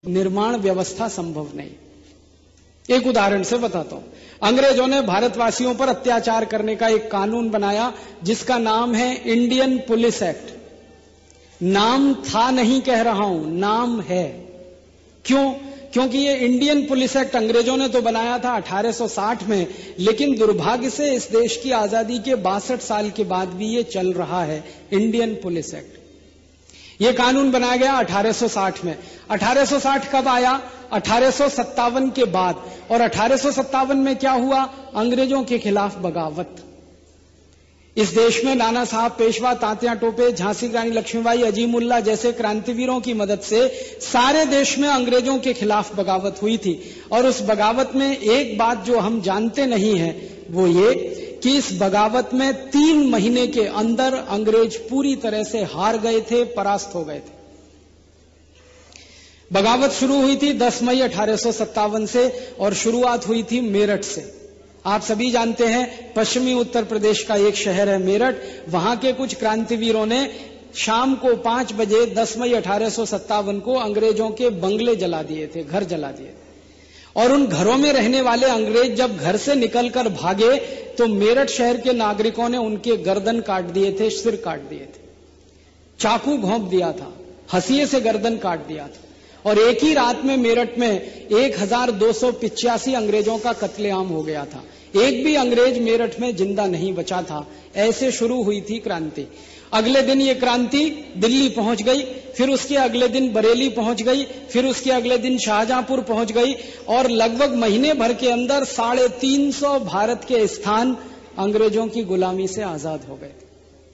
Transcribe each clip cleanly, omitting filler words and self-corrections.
निर्माण व्यवस्था संभव नहीं। एक उदाहरण से बताता हूं। अंग्रेजों ने भारतवासियों पर अत्याचार करने का एक कानून बनाया जिसका नाम है इंडियन पुलिस एक्ट। नाम था नहीं कह रहा हूं, नाम है। क्यों? क्योंकि ये इंडियन पुलिस एक्ट अंग्रेजों ने तो बनाया था 1860 में, लेकिन दुर्भाग्य से इस देश की आजादी के 62 साल के बाद भी ये चल रहा है, इंडियन पुलिस एक्ट। ये कानून बनाया गया 1860 में। 1860 कब आया? 1857 के बाद। और 1857 में क्या हुआ? अंग्रेजों के खिलाफ बगावत। इस देश में नाना साहब पेशवा, तात्या टोपे, झांसी की रानी लक्ष्मीबाई, अजीमुल्ला जैसे क्रांतिवीरों की मदद से सारे देश में अंग्रेजों के खिलाफ बगावत हुई थी। और उस बगावत में एक बात जो हम जानते नहीं है वो ये कि इस बगावत में 3 महीने के अंदर अंग्रेज पूरी तरह से हार गए थे, परास्त हो गए थे। बगावत शुरू हुई थी 10 मई 1857 से और शुरुआत हुई थी मेरठ से। आप सभी जानते हैं पश्चिमी उत्तर प्रदेश का एक शहर है मेरठ। वहां के कुछ क्रांतिवीरों ने शाम को 5 बजे 10 मई 1857 को अंग्रेजों के बंगले जला दिए थे, घर जला दिए थे। और उन घरों में रहने वाले अंग्रेज जब घर से निकलकर भागे तो मेरठ शहर के नागरिकों ने उनके गर्दन काट दिए थे, सिर काट दिए थे, चाकू घोंप दिया था, हंसिए से गर्दन काट दिया था। और एक ही रात में मेरठ में 1285 अंग्रेजों का कत्लेआम हो गया था। एक भी अंग्रेज मेरठ में जिंदा नहीं बचा था। ऐसे शुरू हुई थी क्रांति। अगले दिन ये क्रांति दिल्ली पहुंच गई, फिर उसके अगले दिन बरेली पहुंच गई, फिर उसके अगले दिन शाहजहांपुर पहुंच गई और लगभग महीने भर के अंदर 350 भारत के स्थान अंग्रेजों की गुलामी से आजाद हो गए थे।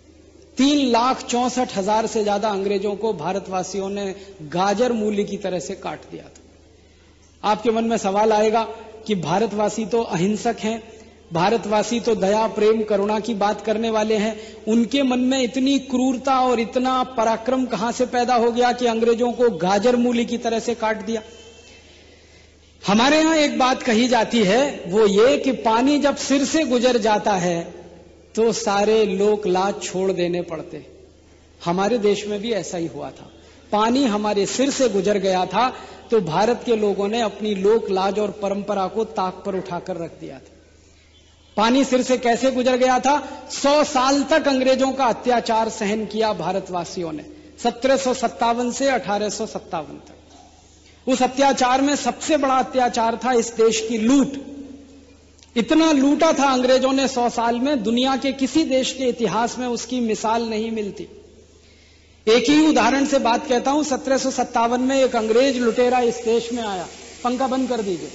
3,64,000 से ज्यादा अंग्रेजों को भारतवासियों ने गाजर मूली की तरह से काट दिया था। आपके मन में सवाल आएगा कि भारतवासी तो अहिंसक हैं, भारतवासी तो दया, प्रेम, करुणा की बात करने वाले हैं, उनके मन में इतनी क्रूरता और इतना पराक्रम कहां से पैदा हो गया कि अंग्रेजों को गाजर मूली की तरह से काट दिया? हमारे यहां एक बात कही जाती है, वो ये कि पानी जब सिर से गुजर जाता है तो सारे लोक लाज छोड़ देने पड़ते। हमारे देश में भी ऐसा ही हुआ था। पानी हमारे सिर से गुजर गया था तो भारत के लोगों ने अपनी लोक लाज और परंपरा को ताक पर उठाकर रख दिया था। पानी सिर से कैसे गुजर गया था? 100 साल तक अंग्रेजों का अत्याचार सहन किया भारतवासियों ने, 1757 से 1857 तक। उस अत्याचार में सबसे बड़ा अत्याचार था इस देश की लूट। इतना लूटा था अंग्रेजों ने 100 साल में, दुनिया के किसी देश के इतिहास में उसकी मिसाल नहीं मिलती। एक ही उदाहरण से बात कहता हूं। 1757 में एक अंग्रेज लुटेरा इस देश में आया। पंखा बंद कर दीजिए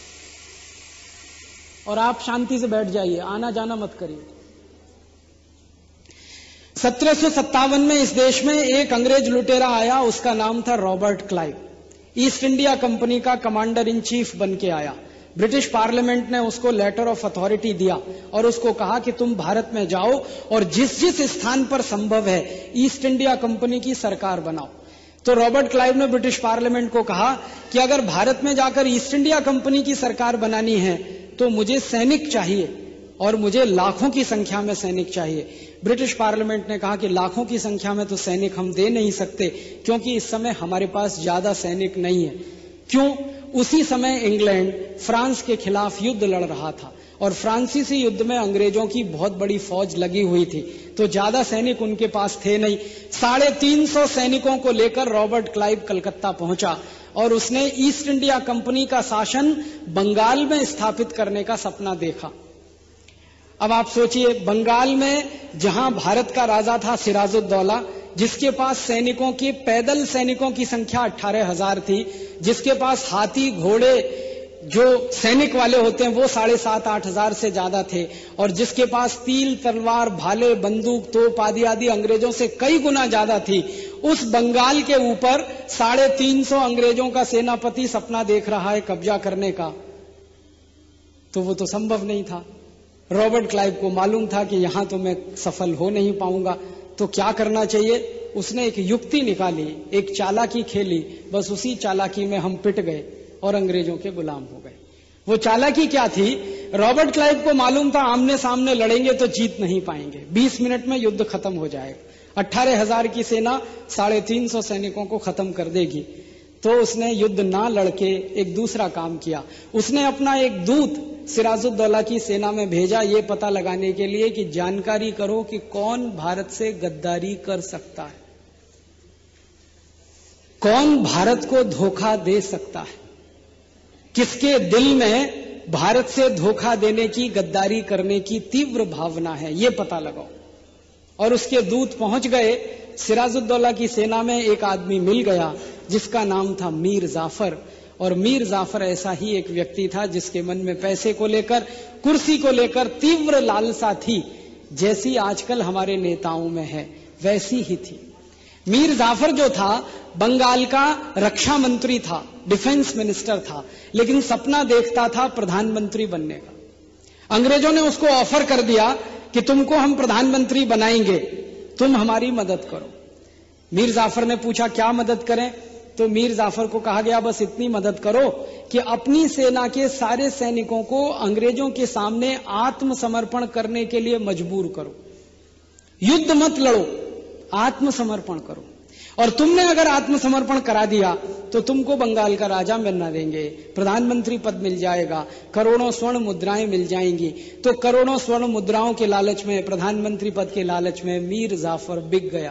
और आप शांति से बैठ जाइए, आना जाना मत करिए। 1757 में इस देश में एक अंग्रेज लुटेरा आया, उसका नाम था Robert Clive. East India Company का कमांडर इन चीफ बन के आया। ब्रिटिश पार्लियामेंट ने उसको लेटर ऑफ अथॉरिटी दिया और उसको कहा कि तुम भारत में जाओ और जिस जिस स्थान पर संभव है ईस्ट इंडिया कंपनी की सरकार बनाओ। तो रॉबर्ट क्लाइव ने ब्रिटिश पार्लियामेंट को कहा कि अगर भारत में जाकर ईस्ट इंडिया कंपनी की सरकार बनानी है तो मुझे सैनिक चाहिए और मुझे लाखों की संख्या में सैनिक चाहिए। ब्रिटिश पार्लियामेंट ने कहा कि लाखों की संख्या में तो सैनिक हम दे नहीं सकते क्योंकि इस समय हमारे पास ज्यादा सैनिक नहीं है। क्यों? उसी समय इंग्लैंड फ्रांस के खिलाफ युद्ध लड़ रहा था और फ्रांसीसी युद्ध में अंग्रेजों की बहुत बड़ी फौज लगी हुई थी, तो ज्यादा सैनिक उनके पास थे नहीं। 350 सैनिकों को लेकर रॉबर्ट क्लाइव कलकत्ता पहुंचा और उसने ईस्ट इंडिया कंपनी का शासन बंगाल में स्थापित करने का सपना देखा। अब आप सोचिए, बंगाल में जहां भारत का राजा था सिराजुद्दौला, जिसके पास सैनिकों की, पैदल सैनिकों की संख्या 18,000 थी, जिसके पास हाथी घोड़े जो सैनिक वाले होते हैं वो 7,500-8,000 से ज्यादा थे, और जिसके पास तीर, तलवार, भाले, बंदूक, तोप आदि अंग्रेजों से कई गुना ज्यादा थी, उस बंगाल के ऊपर 350 अंग्रेजों का सेनापति सपना देख रहा है कब्जा करने का, तो वो तो संभव नहीं था। रॉबर्ट क्लाइव को मालूम था कि यहां तो मैं सफल हो नहीं पाऊंगा, तो क्या करना चाहिए? उसने एक युक्ति निकाली, एक चालाकी खेली। बस उसी चालाकी में हम पिट गए और अंग्रेजों के गुलाम हो गए। वो चालाकी क्या थी? रॉबर्ट क्लाइव को मालूम था आमने सामने लड़ेंगे तो जीत नहीं पाएंगे, 20 मिनट में युद्ध खत्म हो जाएगा। 18,000 की सेना 350 सैनिकों को खत्म कर देगी। तो उसने युद्ध ना लड़के एक दूसरा काम किया। उसने अपना एक दूत सिराजुद्दौला की सेना में भेजा ये पता लगाने के लिए कि जानकारी करो कि कौन भारत से गद्दारी कर सकता है, कौन भारत को धोखा दे सकता है, किसके दिल में भारत से धोखा देने की, गद्दारी करने की तीव्र भावना है, ये पता लगाओ। और उसके दूत पहुंच गए। सिराजुद्दौला की सेना में एक आदमी मिल गया जिसका नाम था मीर जाफर। और मीर जाफर ऐसा ही एक व्यक्ति था जिसके मन में पैसे को लेकर, कुर्सी को लेकर तीव्र लालसा थी, जैसी आजकल हमारे नेताओं में है वैसी ही थी। मीर जाफर जो था बंगाल का रक्षा मंत्री था, डिफेंस मिनिस्टर था, लेकिन सपना देखता था प्रधानमंत्री बनने का। अंग्रेजों ने उसको ऑफर कर दिया कि तुमको हम प्रधानमंत्री बनाएंगे, तुम हमारी मदद करो। मीर जाफर ने पूछा क्या मदद करें? तो मीर जाफर को कहा गया बस इतनी मदद करो कि अपनी सेना के सारे सैनिकों को अंग्रेजों के सामने आत्मसमर्पण करने के लिए मजबूर करो, युद्ध मत लड़ो, आत्मसमर्पण करो। और तुमने अगर आत्मसमर्पण करा दिया तो तुमको बंगाल का राजा बना देंगे, प्रधानमंत्री पद मिल जाएगा, करोड़ों स्वर्ण मुद्राएं मिल जाएंगी। तो करोड़ों स्वर्ण मुद्राओं के लालच में, प्रधानमंत्री पद के लालच में मीर जाफर बिक गया।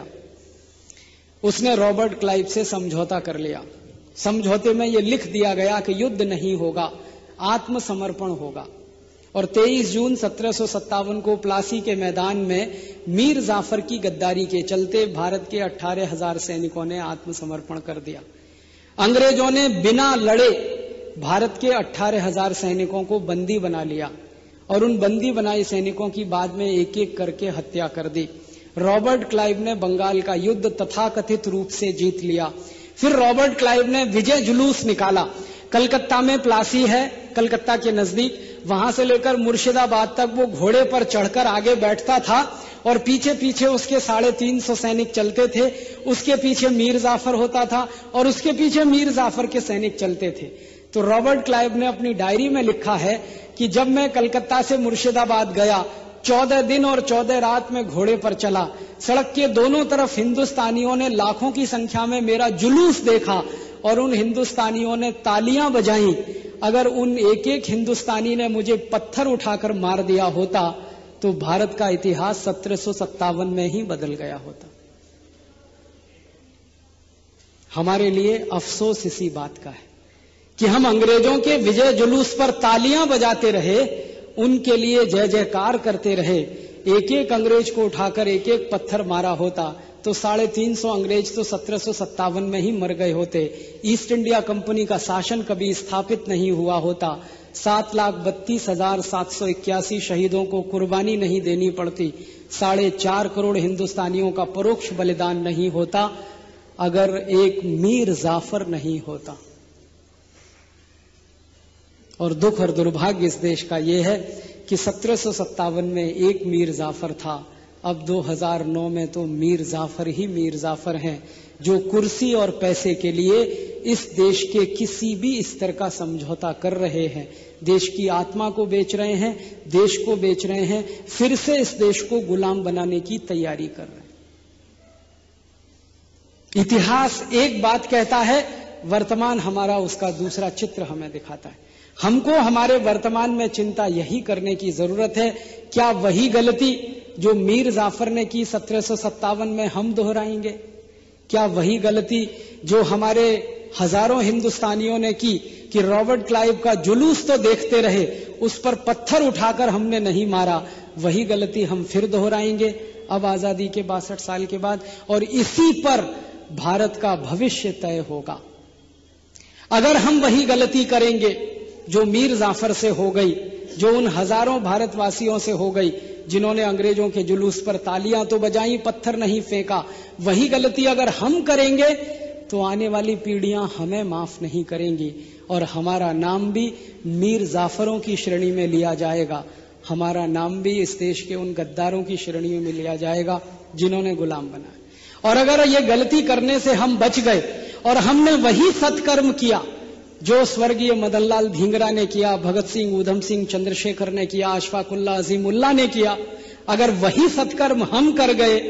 उसने रॉबर्ट क्लाइव से समझौता कर लिया। समझौते में यह लिख दिया गया कि युद्ध नहीं होगा, आत्मसमर्पण होगा। और 23 जून 1757 को प्लासी के मैदान में मीर जाफर की गद्दारी के चलते भारत के 18,000 सैनिकों ने आत्मसमर्पण कर दिया। अंग्रेजों ने बिना लड़े भारत के 18,000 सैनिकों को बंदी बना लिया और उन बंदी बनाए सैनिकों की बाद में एक एक करके हत्या कर दी। रॉबर्ट क्लाइव ने बंगाल का युद्ध तथाकथित रूप से जीत लिया। फिर रॉबर्ट क्लाइव ने विजय जुलूस निकाला। कलकत्ता में प्लासी है, कलकत्ता के नजदीक, वहां से लेकर मुर्शिदाबाद तक वो घोड़े पर चढ़कर आगे बैठता था और पीछे पीछे उसके 350 सैनिक चलते थे। उसके पीछे मीर जाफर होता था और उसके पीछे मीर जाफर के सैनिक चलते थे। तो रॉबर्ट क्लाइव ने अपनी डायरी में लिखा है कि जब मैं कलकत्ता से मुर्शिदाबाद गया, 14 दिन और 14 रात में घोड़े पर चला, सड़क के दोनों तरफ हिंदुस्तानियों ने लाखों की संख्या में मेरा जुलूस देखा और उन हिंदुस्तानियों ने तालियां बजाई। अगर उन एक एक हिंदुस्तानी ने मुझे पत्थर उठाकर मार दिया होता तो भारत का इतिहास 1757 में ही बदल गया होता। हमारे लिए अफसोस इसी बात का है कि हम अंग्रेजों के विजय जुलूस पर तालियां बजाते रहे, उनके लिए जय जयकार करते रहे। एक एक अंग्रेज को उठाकर एक एक पत्थर मारा होता तो 350 अंग्रेज तो 1757 में ही मर गए होते। ईस्ट इंडिया कंपनी का शासन कभी स्थापित नहीं हुआ होता। 7,32,781 शहीदों को कुर्बानी नहीं देनी पड़ती। 4.5 करोड़ हिंदुस्तानियों का परोक्ष बलिदान नहीं होता अगर एक मीर जाफर नहीं होता। और दुख और दुर्भाग्य इस देश का यह है कि 1757 में एक मीर जाफर था, अब 2009 में तो मीर जाफर ही मीर जाफर हैं, जो कुर्सी और पैसे के लिए इस देश के किसी भी स्तर का समझौता कर रहे हैं। देश की आत्मा को बेच रहे हैं, देश को बेच रहे हैं, फिर से इस देश को गुलाम बनाने की तैयारी कर रहे हैं। इतिहास एक बात कहता है, वर्तमान हमारा उसका दूसरा चित्र हमें दिखाता है। हमको हमारे वर्तमान में चिंता यही करने की जरूरत है, क्या वही गलती जो मीर जाफर ने की 1757 में हम दोहराएंगे? क्या वही गलती जो हमारे हजारों हिंदुस्तानियों ने की कि रॉबर्ट क्लाइव का जुलूस तो देखते रहे, उस पर पत्थर उठाकर हमने नहीं मारा, वही गलती हम फिर दोहराएंगे अब आजादी के 62 साल के बाद? और इसी पर भारत का भविष्य तय होगा। अगर हम वही गलती करेंगे जो मीर जाफर से हो गई, जो उन हजारों भारतवासियों से हो गई जिन्होंने अंग्रेजों के जुलूस पर तालियां तो बजाई, पत्थर नहीं फेंका, वही गलती अगर हम करेंगे तो आने वाली पीढ़ियां हमें माफ नहीं करेंगी और हमारा नाम भी मीर जाफरों की श्रेणी में लिया जाएगा। हमारा नाम भी इस देश के उन गद्दारों की श्रेणी में लिया जाएगा जिन्होंने गुलाम बनाया। और अगर ये गलती करने से हम बच गए और हमने वही सत्कर्म किया जो स्वर्गीय मदनलाल धिंगरा ने किया, भगत सिंह, ऊधम सिंह, चंद्रशेखर ने किया, अशफाकुल्ला, अजीमुल्लाह ने किया, अगर वही सत्कर्म हम कर गए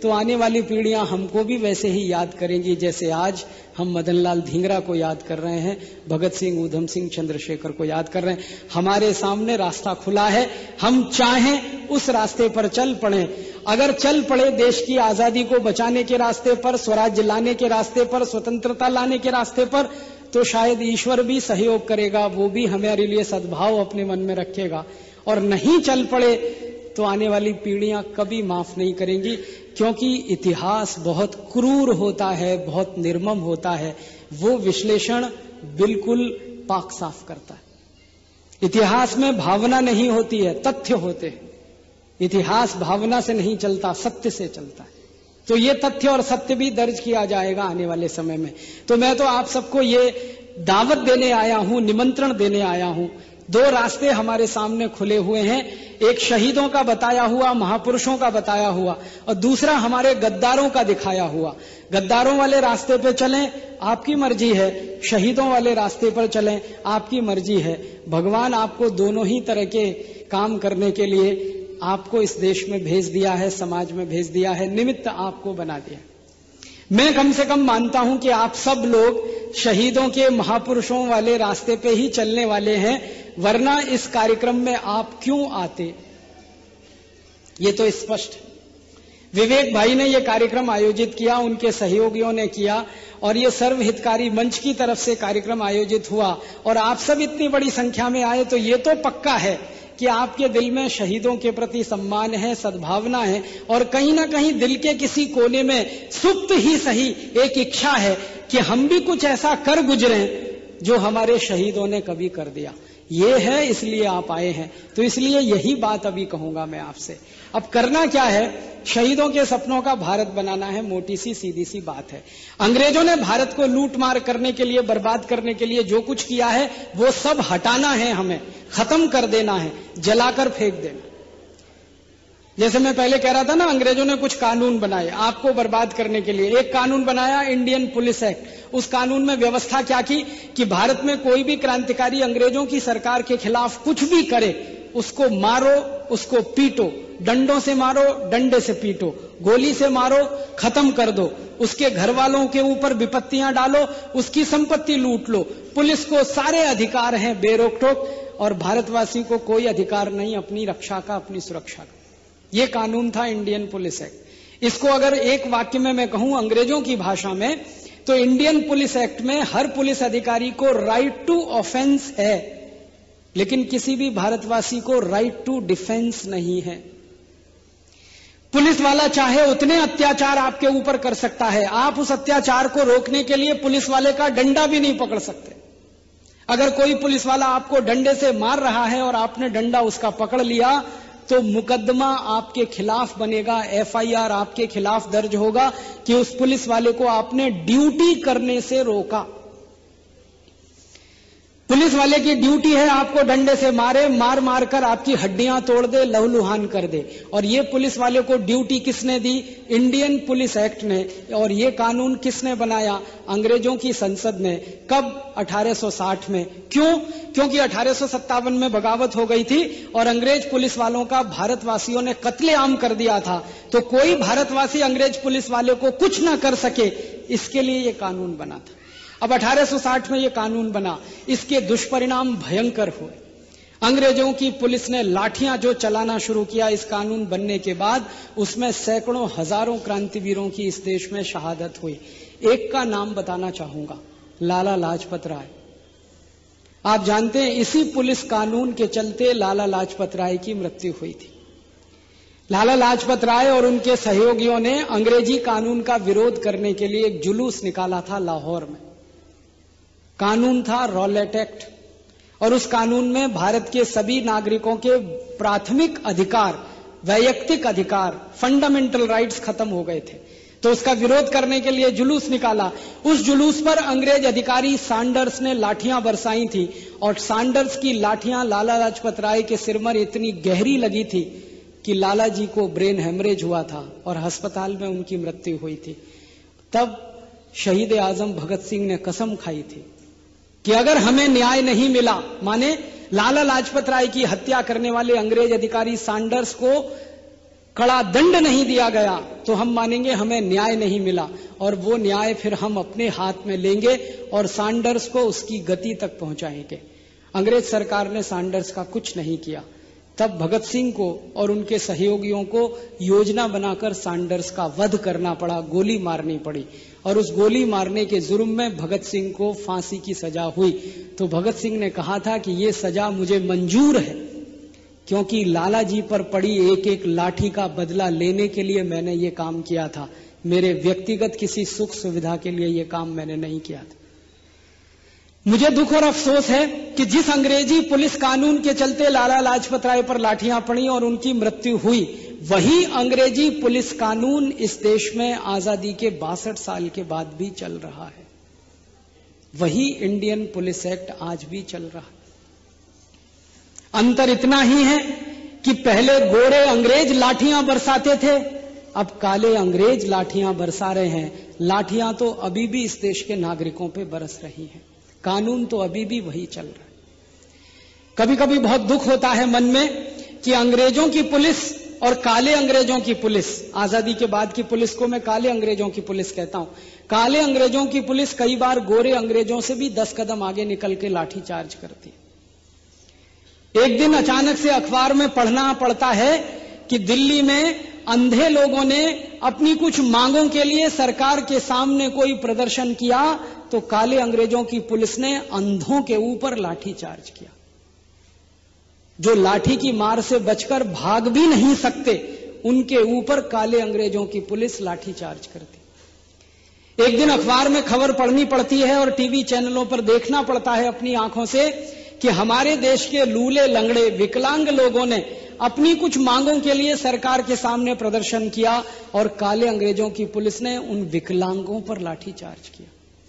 तो आने वाली पीढ़ियां हमको भी वैसे ही याद करेंगी जैसे आज हम मदन लाल धींगरा को याद कर रहे हैं, भगत सिंह, ऊधम सिंह, चंद्रशेखर को याद कर रहे हैं। हमारे सामने रास्ता खुला है, हम चाहें उस रास्ते पर चल पड़े। अगर चल पड़े देश की आजादी को बचाने के रास्ते पर, स्वराज्य लाने के रास्ते पर, स्वतंत्रता लाने के रास्ते पर, तो शायद ईश्वर भी सहयोग करेगा, वो भी हमारे लिए सद्भाव अपने मन में रखेगा। और नहीं चल पड़े तो आने वाली पीढ़ियां कभी माफ नहीं करेंगी, क्योंकि इतिहास बहुत क्रूर होता है, बहुत निर्मम होता है। वो विश्लेषण बिल्कुल पाक साफ करता है। इतिहास में भावना नहीं होती है, तथ्य होते हैं। इतिहास भावना से नहीं चलता, सत्य से चलता है। तो ये तथ्य और सत्य भी दर्ज किया जाएगा आने वाले समय में। तो मैं तो आप सबको ये दावत देने आया हूं, निमंत्रण देने आया हूं। दो रास्ते हमारे सामने खुले हुए हैं, एक शहीदों का बताया हुआ, महापुरुषों का बताया हुआ, और दूसरा हमारे गद्दारों का दिखाया हुआ। गद्दारों वाले रास्ते पे चलें, आपकी मर्जी है। शहीदों वाले रास्ते पर चलें, आपकी मर्जी है। भगवान आपको दोनों ही तरह के काम करने के लिए आपको इस देश में भेज दिया है, समाज में भेज दिया है, निमित्त आपको बना दिया। मैं कम से कम मानता हूं कि आप सब लोग शहीदों के, महापुरुषों वाले रास्ते पे ही चलने वाले हैं, वरना इस कार्यक्रम में आप क्यों आते, ये तो स्पष्ट है। विवेक भाई ने यह कार्यक्रम आयोजित किया, उनके सहयोगियों ने किया, और ये सर्वहितकारी मंच की तरफ से कार्यक्रम आयोजित हुआ, और आप सब इतनी बड़ी संख्या में आए, तो ये तो पक्का है कि आपके दिल में शहीदों के प्रति सम्मान है, सद्भावना है, और कहीं ना कहीं दिल के किसी कोने में सुप्त ही सही एक इच्छा है कि हम भी कुछ ऐसा कर गुजरें जो हमारे शहीदों ने कभी कर दिया। ये है, इसलिए आप आए हैं। तो इसलिए यही बात अभी कहूंगा मैं आपसे। अब करना क्या है, शहीदों के सपनों का भारत बनाना है, मोटी सी सीधी सी बात है। अंग्रेजों ने भारत को लूट मार करने के लिए, बर्बाद करने के लिए जो कुछ किया है, वो सब हटाना है, हमें खत्म कर देना है, जलाकर फेंक देना। जैसे मैं पहले कह रहा था ना, अंग्रेजों ने कुछ कानून बनाए आपको बर्बाद करने के लिए। एक कानून बनाया, इंडियन पुलिस एक्ट। उस कानून में व्यवस्था क्या की कि भारत में कोई भी क्रांतिकारी अंग्रेजों की सरकार के खिलाफ कुछ भी करे, उसको मारो, उसको पीटो, डंडों से मारो, डंडे से पीटो, गोली से मारो, खत्म कर दो, उसके घर वालों के ऊपर विपत्तियां डालो, उसकी संपत्ति लूट लो। पुलिस को सारे अधिकार हैं बेरोक टोक, और भारतवासी को कोई अधिकार नहीं अपनी रक्षा का, अपनी सुरक्षा का। ये कानून था इंडियन पुलिस एक्ट। इसको अगर एक वाक्य में मैं कहूं अंग्रेजों की भाषा में, तो इंडियन पुलिस एक्ट में हर पुलिस अधिकारी को राइट टू ऑफेंस है, लेकिन किसी भी भारतवासी को राइट टू डिफेंस नहीं है। पुलिस वाला चाहे उतने अत्याचार आपके ऊपर कर सकता है, आप उस अत्याचार को रोकने के लिए पुलिस वाले का डंडा भी नहीं पकड़ सकते। अगर कोई पुलिस वाला आपको डंडे से मार रहा है और आपने डंडा उसका पकड़ लिया, तो मुकदमा आपके खिलाफ बनेगा, एफआईआर आपके खिलाफ दर्ज होगा कि उस पुलिस वाले को आपने ड्यूटी करने से रोका। पुलिस वाले की ड्यूटी है आपको डंडे से मारे, मार मार कर आपकी हड्डियां तोड़ दे, लहूलुहान कर दे। और ये पुलिस वाले को ड्यूटी किसने दी? इंडियन पुलिस एक्ट ने। और ये कानून किसने बनाया? अंग्रेजों की संसद ने। कब? 1860 में। क्यों? क्योंकि 1857 में बगावत हो गई थी और अंग्रेज पुलिस वालों का भारतवासियों ने कत्लेआम कर दिया था। तो कोई भारतवासी अंग्रेज पुलिस वाले को कुछ ना कर सके, इसके लिए ये कानून बना था। अब 1860 में ये कानून बना, इसके दुष्परिणाम भयंकर हुए। अंग्रेजों की पुलिस ने लाठियां जो चलाना शुरू किया इस कानून बनने के बाद, उसमें सैकड़ों हजारों क्रांतिवीरों की इस देश में शहादत हुई। एक का नाम बताना चाहूंगा, लाला लाजपत राय। आप जानते हैं इसी पुलिस कानून के चलते लाला लाजपत राय की मृत्यु हुई थी। लाला लाजपत राय और उनके सहयोगियों ने अंग्रेजी कानून का विरोध करने के लिए एक जुलूस निकाला था लाहौर में। कानून था रॉलेट एक्ट, और उस कानून में भारत के सभी नागरिकों के प्राथमिक अधिकार, वैयक्तिक अधिकार, फंडामेंटल राइट्स खत्म हो गए थे। तो उसका विरोध करने के लिए जुलूस निकाला। उस जुलूस पर अंग्रेज अधिकारी सैंडर्स ने लाठियां बरसाई थी, और सैंडर्स की लाठियां लाला लाजपत राय के सिर में इतनी गहरी लगी थी कि लाला जी को ब्रेन हेमरेज हुआ था और अस्पताल में उनकी मृत्यु हुई थी। तब शहीद आजम भगत सिंह ने कसम खाई थी कि अगर हमें न्याय नहीं मिला, माने लाला लाजपत राय की हत्या करने वाले अंग्रेज अधिकारी सैंडर्स को कड़ा दंड नहीं दिया गया तो हम मानेंगे हमें न्याय नहीं मिला, और वो न्याय फिर हम अपने हाथ में लेंगे और सैंडर्स को उसकी गति तक पहुंचाएंगे। अंग्रेज सरकार ने सैंडर्स का कुछ नहीं किया। तब भगत सिंह को और उनके सहयोगियों को योजना बनाकर सैंडर्स का वध करना पड़ा, गोली मारनी पड़ी, और उस गोली मारने के जुर्म में भगत सिंह को फांसी की सजा हुई। तो भगत सिंह ने कहा था कि ये सजा मुझे मंजूर है, क्योंकि लाला जी पर पड़ी एक एक लाठी का बदला लेने के लिए मैंने ये काम किया था, मेरे व्यक्तिगत किसी सुख सुविधा के लिए ये काम मैंने नहीं किया था। मुझे दुख और अफसोस है कि जिस अंग्रेजी पुलिस कानून के चलते लाला लाजपत राय पर लाठियां पड़ी और उनकी मृत्यु हुई, वही अंग्रेजी पुलिस कानून इस देश में आजादी के 62 साल के बाद भी चल रहा है। वही इंडियन पुलिस एक्ट आज भी चल रहा है। अंतर इतना ही है कि पहले गोरे अंग्रेज लाठियां बरसाते थे, अब काले अंग्रेज लाठियां बरसा रहे हैं। लाठियां तो अभी भी इस देश के नागरिकों पे बरस रही हैं, कानून तो अभी भी वही चल रहा है। कभी कभी बहुत दुख होता है मन में कि अंग्रेजों की पुलिस और काले अंग्रेजों की पुलिस, आजादी के बाद की पुलिस को मैं काले अंग्रेजों की पुलिस कहता हूं, काले अंग्रेजों की पुलिस कई बार गोरे अंग्रेजों से भी 10 कदम आगे निकल के लाठी चार्ज करती है। एक दिन अचानक से अखबार में पढ़ना पड़ता है कि दिल्ली में अंधे लोगों ने अपनी कुछ मांगों के लिए सरकार के सामने कोई प्रदर्शन किया, तो काले अंग्रेजों की पुलिस ने अंधों के ऊपर लाठी चार्ज किया। जो लाठी की मार से बचकर भाग भी नहीं सकते, उनके ऊपर काले अंग्रेजों की पुलिस लाठी चार्ज करती। एक दिन अखबार में खबर पढ़नी पड़ती है और टीवी चैनलों पर देखना पड़ता है अपनी आंखों से कि हमारे देश के लूले लंगड़े विकलांग लोगों ने अपनी कुछ मांगों के लिए सरकार के सामने प्रदर्शन किया और काले अंग्रेजों की पुलिस ने उन विकलांगों पर लाठी चार्ज किया।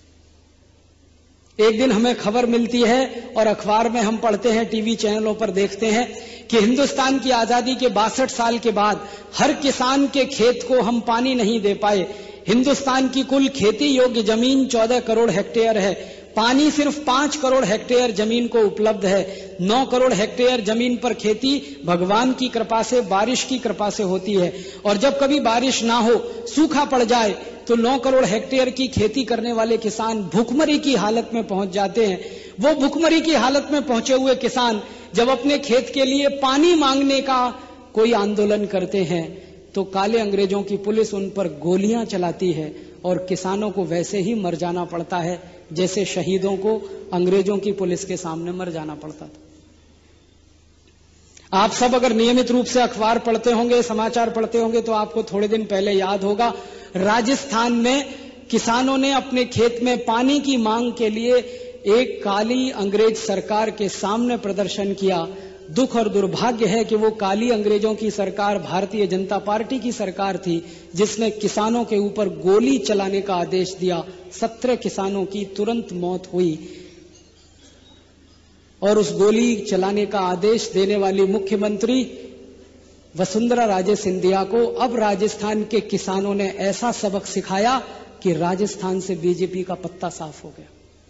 एक दिन हमें खबर मिलती है और अखबार में हम पढ़ते हैं, टीवी चैनलों पर देखते हैं कि हिंदुस्तान की आजादी के 62 साल के बाद हर किसान के खेत को हम पानी नहीं दे पाए। हिंदुस्तान की कुल खेती योग्य जमीन 14 करोड़ हेक्टेयर है, पानी सिर्फ 5 करोड़ हेक्टेयर जमीन को उपलब्ध है। 9 करोड़ हेक्टेयर जमीन पर खेती भगवान की कृपा से, बारिश की कृपा से होती है, और जब कभी बारिश ना हो, सूखा पड़ जाए, तो 9 करोड़ हेक्टेयर की खेती करने वाले किसान भूखमरी की हालत में पहुंच जाते हैं। वो भूखमरी की हालत में पहुंचे हुए किसान जब अपने खेत के लिए पानी मांगने का कोई आंदोलन करते हैं, तो काले अंग्रेजों की पुलिस उन पर गोलियां चलाती है और किसानों को वैसे ही मर जाना पड़ता है जैसे शहीदों को अंग्रेजों की पुलिस के सामने मर जाना पड़ता था। आप सब अगर नियमित रूप से अखबार पढ़ते होंगे, समाचार पढ़ते होंगे, तो आपको थोड़े दिन पहले याद होगा राजस्थान में किसानों ने अपने खेत में पानी की मांग के लिए एक काली अंग्रेज सरकार के सामने प्रदर्शन किया। दुख और दुर्भाग्य है कि वो काली अंग्रेजों की सरकार भारतीय जनता पार्टी की सरकार थी, जिसने किसानों के ऊपर गोली चलाने का आदेश दिया। 17 किसानों की तुरंत मौत हुई और उस गोली चलाने का आदेश देने वाली मुख्यमंत्री वसुंधरा राजे सिंधिया को अब राजस्थान के किसानों ने ऐसा सबक सिखाया कि राजस्थान से बीजेपी का पत्ता साफ हो गया।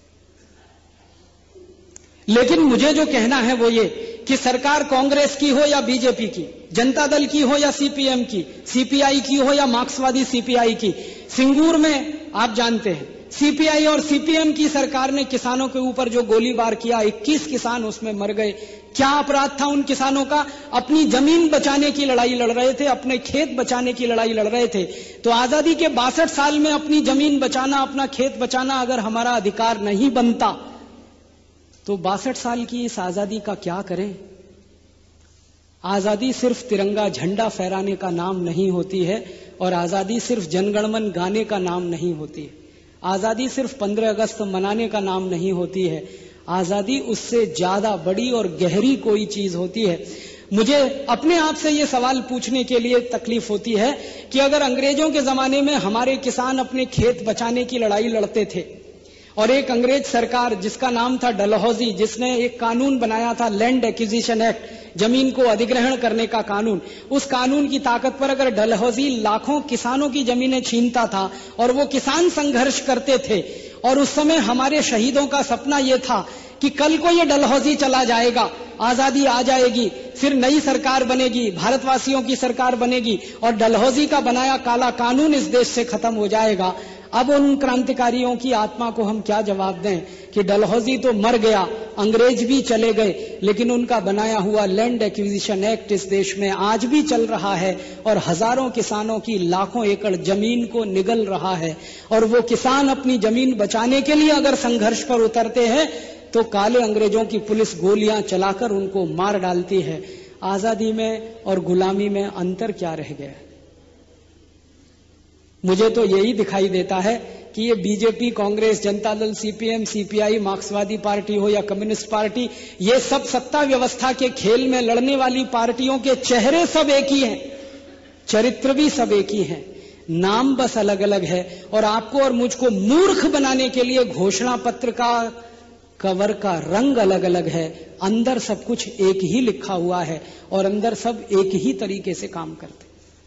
लेकिन मुझे जो कहना है वो ये कि सरकार कांग्रेस की हो या बीजेपी की, जनता दल की हो या सीपीएम की, सीपीआई की हो या मार्क्सवादी सीपीआई की, सिंगूर में आप जानते हैं सीपीआई और सीपीएम की सरकार ने किसानों के ऊपर जो गोलीबार किया, 21 किसान उसमें मर गए। क्या अपराध था उन किसानों का? अपनी जमीन बचाने की लड़ाई लड़ रहे थे, अपने खेत बचाने की लड़ाई लड़ रहे थे। तो आजादी के 62 साल में अपनी जमीन बचाना, अपना खेत बचाना अगर हमारा अधिकार नहीं बनता, तो 62 साल की इस आजादी का क्या करें? आजादी सिर्फ तिरंगा झंडा फहराने का नाम नहीं होती है, और आजादी सिर्फ जनगणमन गाने का नाम नहीं होती है। आजादी सिर्फ 15 अगस्त मनाने का नाम नहीं होती है। आजादी उससे ज्यादा बड़ी और गहरी कोई चीज होती है। मुझे अपने आप से ये सवाल पूछने के लिए तकलीफ होती है कि अगर अंग्रेजों के जमाने में हमारे किसान अपने खेत बचाने की लड़ाई लड़ते थे और एक अंग्रेज सरकार जिसका नाम था डलहौजी, जिसने एक कानून बनाया था लैंड एक्विजिशन एक्ट, जमीन को अधिग्रहण करने का कानून, उस कानून की ताकत पर अगर डलहौजी लाखों किसानों की जमीनें छीनता था और वो किसान संघर्ष करते थे, और उस समय हमारे शहीदों का सपना यह था कि कल को ये डलहौजी चला जाएगा, आजादी आ जाएगी, फिर नई सरकार बनेगी, भारतवासियों की सरकार बनेगी और डलहौजी का बनाया काला कानून इस देश से खत्म हो जाएगा। अब उन क्रांतिकारियों की आत्मा को हम क्या जवाब दें कि डलहौजी तो मर गया, अंग्रेज भी चले गए, लेकिन उनका बनाया हुआ लैंड एक्विजिशन एक्ट इस देश में आज भी चल रहा है और हजारों किसानों की लाखों एकड़ जमीन को निगल रहा है। और वो किसान अपनी जमीन बचाने के लिए अगर संघर्ष पर उतरते हैं तो काले अंग्रेजों की पुलिस गोलियां चलाकर उनको मार डालती है। आजादी में और गुलामी में अंतर क्या रह गया? मुझे तो यही दिखाई देता है कि ये BJP, Congress, Janata Dal, CPM, CPI, मार्क्सवादी पार्टी हो या कम्युनिस्ट पार्टी, ये सब सत्ता व्यवस्था के खेल में लड़ने वाली पार्टियों के चेहरे सब एक ही हैं, चरित्र भी सब एक ही हैं, नाम बस अलग अलग है। और आपको और मुझको मूर्ख बनाने के लिए घोषणा पत्र का कवर का रंग अलग अलग है, अंदर सब कुछ एक ही लिखा हुआ है और अंदर सब एक ही तरीके से काम करते।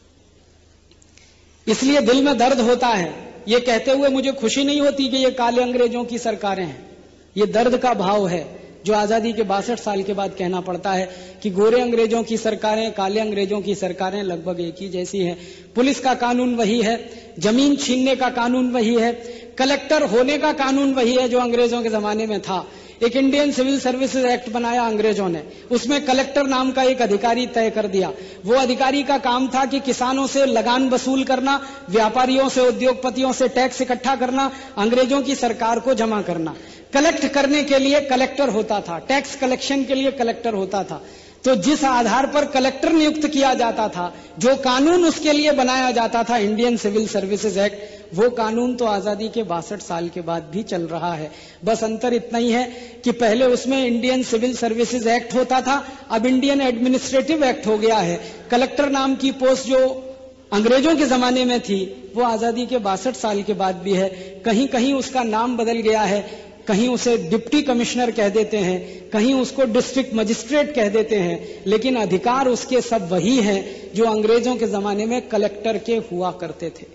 इसलिए दिल में दर्द होता है। ये कहते हुए मुझे खुशी नहीं होती कि ये काले अंग्रेजों की सरकारें हैं। ये दर्द का भाव है जो आजादी के 62 साल के बाद कहना पड़ता है कि गोरे अंग्रेजों की सरकारें, काले अंग्रेजों की सरकारें लगभग एक ही जैसी हैं। पुलिस का कानून वही है, जमीन छीनने का कानून वही है, कलेक्टर होने का कानून वही है जो अंग्रेजों के जमाने में था। एक इंडियन सिविल सर्विसेज एक्ट बनाया अंग्रेजों ने, उसमें कलेक्टर नाम का एक अधिकारी तय कर दिया। वो अधिकारी का काम था कि किसानों से लगान वसूल करना, व्यापारियों से, उद्योगपतियों से टैक्स इकट्ठा करना, अंग्रेजों की सरकार को जमा करना। कलेक्ट करने के लिए कलेक्टर होता था, टैक्स कलेक्शन के लिए कलेक्टर होता था। तो जिस आधार पर कलेक्टर नियुक्त किया जाता था, जो कानून उसके लिए बनाया जाता था, इंडियन सिविल सर्विसेज एक्ट, वो कानून तो आजादी के 62 साल के बाद भी चल रहा है। बस अंतर इतना ही है कि पहले उसमें इंडियन सिविल सर्विसेज एक्ट होता था, अब इंडियन एडमिनिस्ट्रेटिव एक्ट हो गया है। कलेक्टर नाम की पोस्ट जो अंग्रेजों के जमाने में थी, वो आजादी के 62 साल के बाद भी है। कहीं कहीं उसका नाम बदल गया है, कहीं उसे डिप्टी कमिश्नर कह देते हैं, कहीं उसको डिस्ट्रिक्ट मजिस्ट्रेट कह देते हैं, लेकिन अधिकार उसके सब वही हैं जो अंग्रेजों के जमाने में कलेक्टर के हुआ करते थे।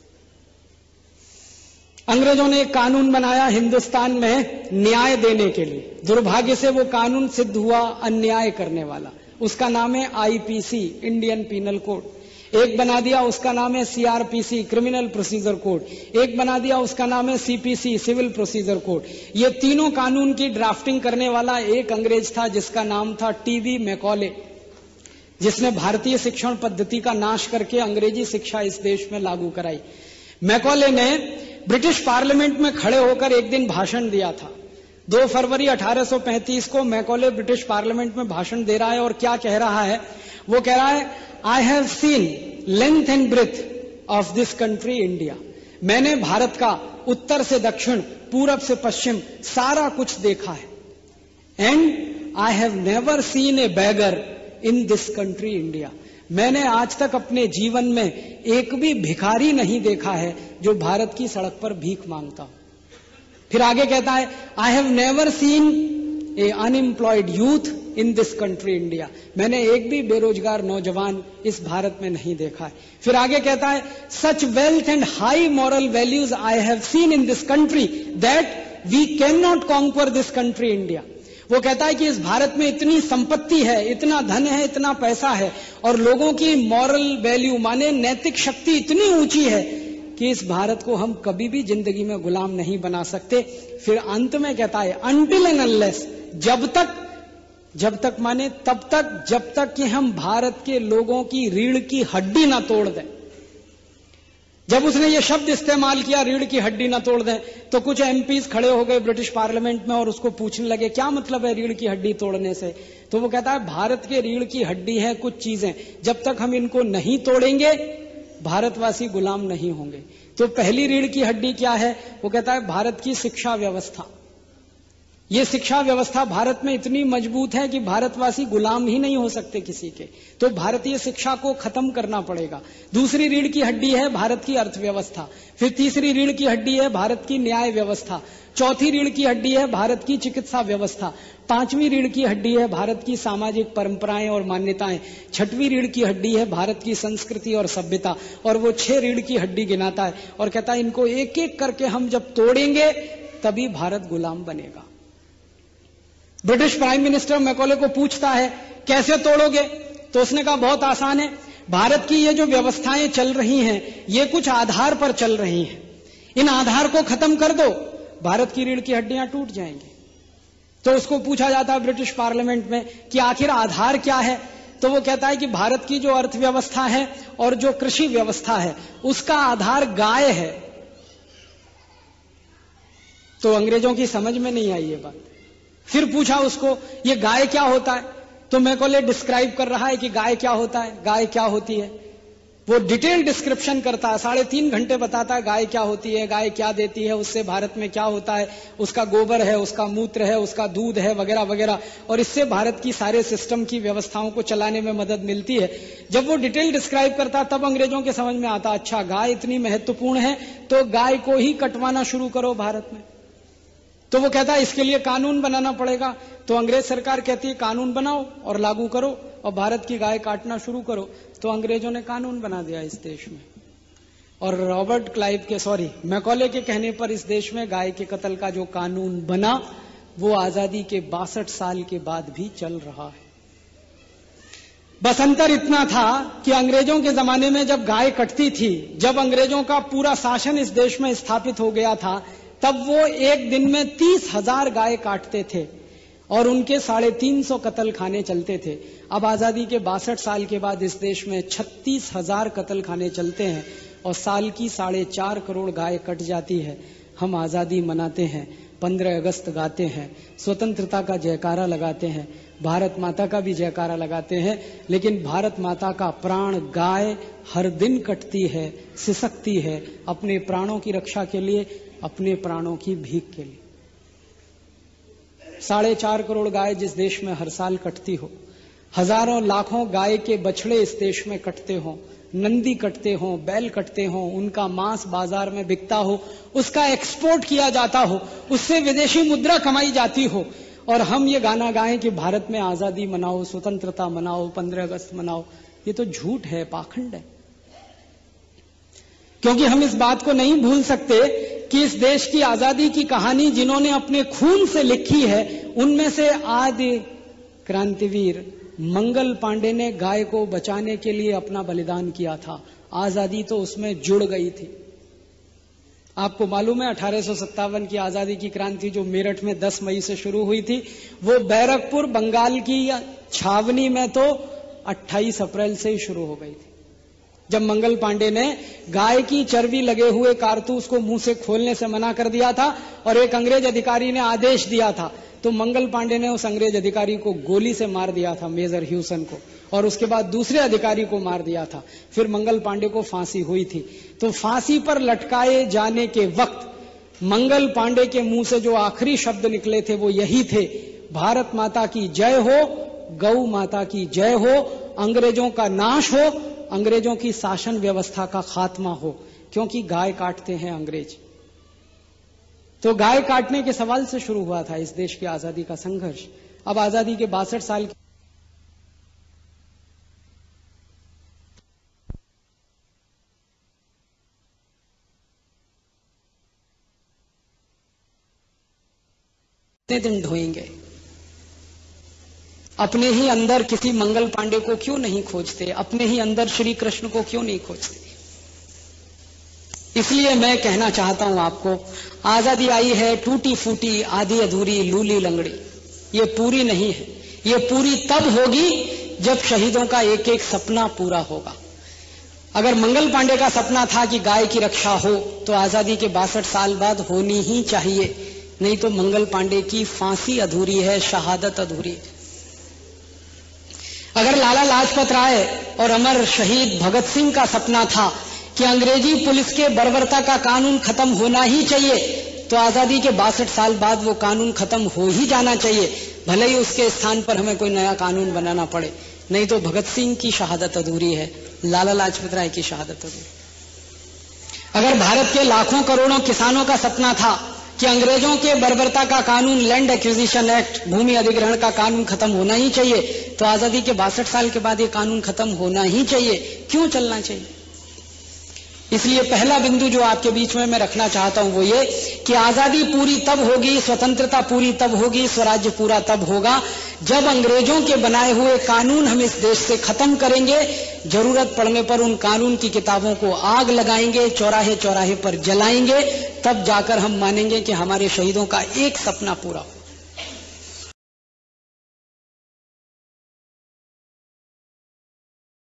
अंग्रेजों ने एक कानून बनाया हिंदुस्तान में न्याय देने के लिए। दुर्भाग्य से वो कानून सिद्ध हुआ अन्याय करने वाला। उसका नाम है आईपीसी, इंडियन पीनल कोड। एक बना दिया, उसका नाम है सीआरपीसी, क्रिमिनल प्रोसीजर कोड। एक बना दिया, उसका नाम है सीपीसी, सिविल प्रोसीजर कोड। ये तीनों कानून की ड्राफ्टिंग करने वाला एक अंग्रेज था जिसका नाम था टीबी मैकॉले, जिसने भारतीय शिक्षण पद्धति का नाश करके अंग्रेजी शिक्षा इस देश में लागू कराई। मैकॉले ने ब्रिटिश पार्लियामेंट में खड़े होकर एक दिन भाषण दिया था। 2 फरवरी 1835 को मैकॉले ब्रिटिश पार्लियामेंट में भाषण दे रहा है और क्या कह रहा है? वो कह रहा है, I have seen length and breadth of this country India. मैंने भारत का उत्तर से दक्षिण, पूरब से पश्चिम सारा कुछ देखा है। And I have never seen a beggar in this country India. मैंने आज तक अपने जीवन में एक भी भिखारी नहीं देखा है जो भारत की सड़क पर भीख मांगता हो। फिर आगे कहता है, I have never seen a unemployed youth in this country India. मैंने एक भी बेरोजगार नौजवान इस भारत में नहीं देखा है। फिर आगे कहता है, such wealth and high moral values I have seen in this country that we can not conquer this country India. वो कहता है कि इस भारत में इतनी संपत्ति है, इतना धन है, इतना पैसा है और लोगों की मॉरल वैल्यू माने नैतिक शक्ति इतनी ऊंची है कि इस भारत को हम कभी भी जिंदगी में गुलाम नहीं बना सकते। फिर अंत में कहता है, अनटिल एंड अनलेस, जब तक माने तब तक, जब तक कि हम भारत के लोगों की रीढ़ की हड्डी ना तोड़ दें। जब उसने ये शब्द इस्तेमाल किया, रीढ़ की हड्डी ना तोड़ दें, तो कुछ एमपीज खड़े हो गए ब्रिटिश पार्लियामेंट में और उसको पूछने लगे, क्या मतलब है रीढ़ की हड्डी तोड़ने से? तो वो कहता है, भारत के रीढ़ की हड्डी है कुछ चीजें, जब तक हम इनको नहीं तोड़ेंगे भारतवासी गुलाम नहीं होंगे। तो पहली रीढ़ की हड्डी क्या है? वो कहता है, भारत की शिक्षा व्यवस्था। ये शिक्षा व्यवस्था भारत में इतनी मजबूत है कि भारतवासी गुलाम ही नहीं हो सकते किसी के, तो भारतीय शिक्षा को खत्म करना पड़ेगा। दूसरी रीढ़ की हड्डी है भारत की अर्थव्यवस्था। फिर तीसरी रीढ़ की हड्डी है भारत की न्याय व्यवस्था। चौथी रीढ़ की हड्डी है भारत की चिकित्सा व्यवस्था। पांचवी रीढ़ की हड्डी है भारत की सामाजिक परंपराएं और मान्यताएं। छठवीं रीढ़ की हड्डी है भारत की संस्कृति और सभ्यता। और वो 6 रीढ़ की हड्डी गिनाता है और कहता है, इनको एक एक करके हम जब तोड़ेंगे तभी भारत गुलाम बनेगा। ब्रिटिश प्राइम मिनिस्टर मैकॉले को पूछता है कैसे तोड़ोगे, तो उसने कहा बहुत आसान है, भारत की ये जो व्यवस्थाएं चल रही हैं ये कुछ आधार पर चल रही हैं, इन आधार को खत्म कर दो, भारत की रीढ़ की हड्डियां टूट जाएंगी। तो उसको पूछा जाता है ब्रिटिश पार्लियामेंट में कि आखिर आधार क्या है, तो वो कहता है कि भारत की जो अर्थव्यवस्था है और जो कृषि व्यवस्था है उसका आधार गाय है। तो अंग्रेजों की समझ में नहीं आई ये बात। फिर पूछा उसको ये गाय क्या होता है, तो मैकॉले डिस्क्राइब कर रहा है कि गाय क्या होता है, गाय क्या होती है। वो डिटेल डिस्क्रिप्शन करता है, 3.5 घंटे बताता है गाय क्या होती है, गाय क्या देती है, उससे भारत में क्या होता है, उसका गोबर है, उसका मूत्र है, उसका दूध है, वगैरह वगैरह, और इससे भारत की सारे सिस्टम की व्यवस्थाओं को चलाने में मदद मिलती है। जब वो डिटेल डिस्क्राइब करता है तब अंग्रेजों के समझ में आता, अच्छा गाय इतनी महत्वपूर्ण है तो गाय को ही कटवाना शुरू करो भारत में। तो वो कहता है इसके लिए कानून बनाना पड़ेगा। तो अंग्रेज सरकार कहती है कानून बनाओ और लागू करो और भारत की गाय काटना शुरू करो। तो अंग्रेजों ने कानून बना दिया इस देश में, और मैकॉले के कहने पर इस देश में गाय के कत्ल का जो कानून बना वो आजादी के 62 साल के बाद भी चल रहा है। बस अंतर इतना था कि अंग्रेजों के जमाने में जब गाय कटती थी, जब अंग्रेजों का पूरा शासन इस देश में स्थापित हो गया था, तब वो एक दिन में 30,000 गाय काटते थे और उनके 350 कत्ल खाने चलते थे। अब आजादी के 62 साल के बाद इस देश में 36,000 कत्ल खाने चलते हैं और साल की 4.5 करोड़ गाय कट जाती है। हम आजादी मनाते हैं, 15 अगस्त गाते हैं, स्वतंत्रता का जयकारा लगाते हैं, भारत माता का भी जयकारा लगाते हैं, लेकिन भारत माता का प्राण गाय हर दिन कटती है, सिसकती है, अपने प्राणों की रक्षा के लिए, अपने प्राणों की भीख के लिए। 4.5 करोड़ गाय जिस देश में हर साल कटती हो, हजारों लाखों गाय के बछड़े इस देश में कटते हों, नंदी कटते हों, बैल कटते हों, उनका मांस बाजार में बिकता हो, उसका एक्सपोर्ट किया जाता हो, उससे विदेशी मुद्रा कमाई जाती हो, और हम ये गाना गाएं कि भारत में आजादी मनाओ, स्वतंत्रता मनाओ, 15 अगस्त मनाओ, ये तो झूठ है, पाखंड है। क्योंकि हम इस बात को नहीं भूल सकते कि इस देश की आजादी की कहानी जिन्होंने अपने खून से लिखी है, उनमें से आदि क्रांतिवीर मंगल पांडे ने गाय को बचाने के लिए अपना बलिदान किया था। आजादी तो उसमें जुड़ गई थी। आपको मालूम है 1857 की आजादी की क्रांति जो मेरठ में 10 मई से शुरू हुई थी, वो बैरकपुर बंगाल की छावनी में तो 28 अप्रैल से ही शुरू हो गई थी, जब मंगल पांडे ने गाय की चर्बी लगे हुए कारतूस को मुंह से खोलने से मना कर दिया था और एक अंग्रेज अधिकारी ने आदेश दिया था, तो मंगल पांडे ने उस अंग्रेज अधिकारी को गोली से मार दिया था, मेजर ह्यूसन को, और उसके बाद दूसरे अधिकारी को मार दिया था। फिर मंगल पांडे को फांसी हुई थी। तो फांसी पर लटकाए जाने के वक्त मंगल पांडे के मुंह से जो आखिरी शब्द निकले थे वो यही थे, भारत माता की जय हो, गौ माता की जय हो, अंग्रेजों का नाश हो, अंग्रेजों की शासन व्यवस्था का खात्मा हो, क्योंकि गाय काटते हैं अंग्रेज। तो गाय काटने के सवाल से शुरू हुआ था इस देश की आजादी का संघर्ष। अब आजादी के 62 साल कितने दिन ढोएंगे? अपने ही अंदर किसी मंगल पांडे को क्यों नहीं खोजते? अपने ही अंदर श्री कृष्ण को क्यों नहीं खोजते? इसलिए मैं कहना चाहता हूं आपको, आजादी आई है टूटी फूटी, आधी अधूरी, लूली लंगड़ी, ये पूरी नहीं है। ये पूरी तब होगी जब शहीदों का एक एक सपना पूरा होगा। अगर मंगल पांडे का सपना था कि गाय की रक्षा हो, तो आजादी के 62 साल बाद होनी ही चाहिए, नहीं तो मंगल पांडे की फांसी अधूरी है, शहादत अधूरी है। अगर लाला लाजपत राय और अमर शहीद भगत सिंह का सपना था कि अंग्रेजी पुलिस के बर्बरता का कानून खत्म होना ही चाहिए, तो आजादी के 62 साल बाद वो कानून खत्म हो ही जाना चाहिए, भले ही उसके स्थान पर हमें कोई नया कानून बनाना पड़े। नहीं तो भगत सिंह की शहादत अधूरी है, लाला लाजपत राय की शहादत अधूरी। अगर भारत के लाखों करोड़ों किसानों का सपना था कि अंग्रेजों के बर्बरता का कानून, लैंड एक्विजिशन एक्ट, भूमि अधिग्रहण का कानून खत्म होना ही चाहिए, तो आजादी के 62 साल के बाद ये कानून खत्म होना ही चाहिए। क्यों चलना चाहिए? इसलिए पहला बिंदु जो आपके बीच में मैं रखना चाहता हूं वो ये कि आजादी पूरी तब होगी, स्वतंत्रता पूरी तब होगी, स्वराज्य पूरा तब होगा जब अंग्रेजों के बनाए हुए कानून हम इस देश से खत्म करेंगे। जरूरत पड़ने पर उन कानून की किताबों को आग लगाएंगे, चौराहे चौराहे पर जलाएंगे, तब जाकर हम मानेंगे कि हमारे शहीदों का एक सपना पूरा हो।